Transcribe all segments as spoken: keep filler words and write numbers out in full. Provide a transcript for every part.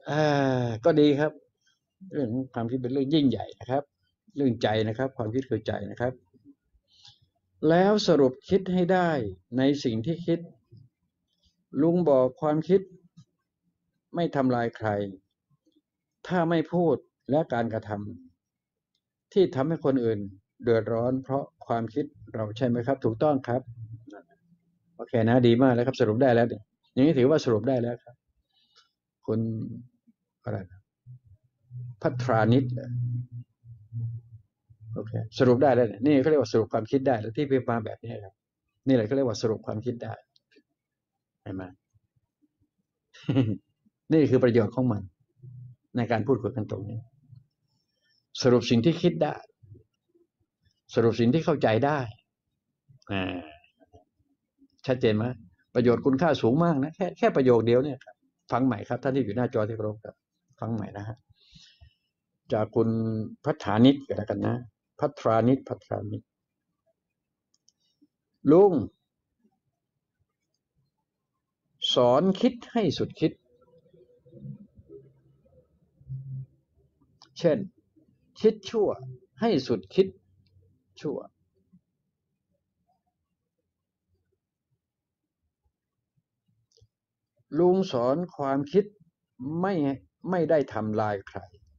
อ่าก็ดีครับเรื่องความคิดเป็นเรื่องยิ่งใหญ่นะครับเรื่องใจนะครับความคิดคือใจนะครับแล้วสรุปคิดให้ได้ในสิ่งที่คิดลุงบอกความคิดไม่ทำลายใครถ้าไม่พูดและการกระทำที่ทำให้คนอื่นเดือดร้อนเพราะความคิดเราใช่ไหมครับถูกต้องครับโอเคนะดีมากแล้วครับสรุปได้แล้วเนี่ยอย่างนี้ถือว่าสรุปได้แล้วครับคุณอะไรนะพัทรานิชโอเคสรุปได้แล้วเนี่ยนี่เขาเรียกว่าสรุปความคิดได้แล้วที่พิมพ์มาแบบนี้ครับนี่แหละเขาเรียกว่าสรุปความคิดได้เห็นไหม นี่คือประโยชน์ของมันในการพูดคุยกันตรงนี้สรุปสิ่งที่คิดได้สรุปสิ่งที่เข้าใจได้อ่าชัดเจนไหมประโยชน์คุณค่าสูงมากนะแค่แค่ประโยคเดียวเนี่ยครับฟังใหม่ครับท่านที่อยู่หน้าจอที่เคารพครับฟังใหม่นะฮะจากคุณพัฒานิชก็แล้วกันนะพัฒรานิชพัฒรานิชลุงสอนคิดให้สุดคิดเช่นคิดชั่วให้สุดคิดชั่วลุงสอนความคิดไม่ไม่ได้ทำลายใคร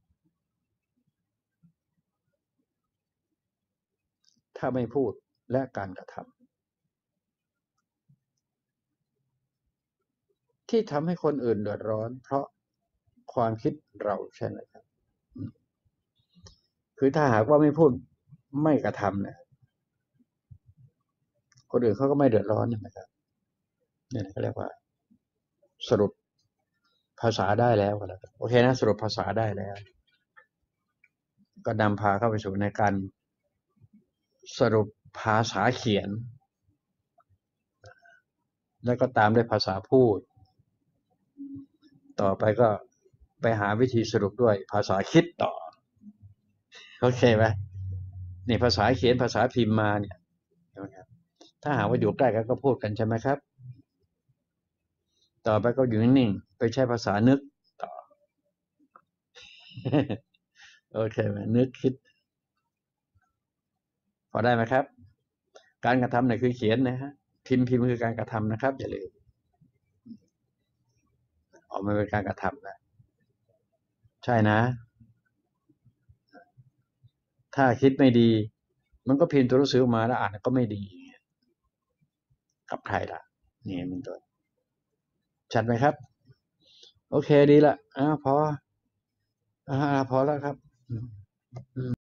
ถ้าไม่พูดและการกระทำที่ทำให้คนอื่นเดือดร้อนเพราะความคิดเราใช่ไหมครับคือถ้าหากว่าไม่พูดไม่กระทำเนี่ยคนอื่นเขาก็ไม่เดือดร้อนใช่ไหมครับเนี่ยเขาเรียกว่าสรุปภาษาได้แล้วก็แล้วกันโอเคนะสรุปภาษาได้แล้วก็นำพาเข้าไปสู่ในการสรุปภาษาเขียนแล้วก็ตามด้วยภาษาพูดต่อไปก็ไปหาวิธีสรุปด้วยภาษาคิดต่อโอเคไหมนี่ภาษาเขียนภาษาพิมพ์มาเนี่ยถ้าหาว่าอยู่ใกล้กันก็พูดกันใช่ไหมครับต่อไปก็อยู่นิ่งๆไปใช้ภาษานึกต่อโอเคไหมนึกคิดพอได้ไหมครับการกระทำเนี่ยคือเขียนนะฮะพิมพ์พิมพ์คือการกระทำนะครับอย่าลืมออกมาเป็นการกระทำนะใช่นะถ้าคิดไม่ดีมันก็พิมพ์ตัวหนังสือออกมาแล้วอ่านก็ไม่ดีกับใครล่ะนี่มันตัวชัดไหมครับโอเคดีละอ่าพออ่าพอแล้วครับ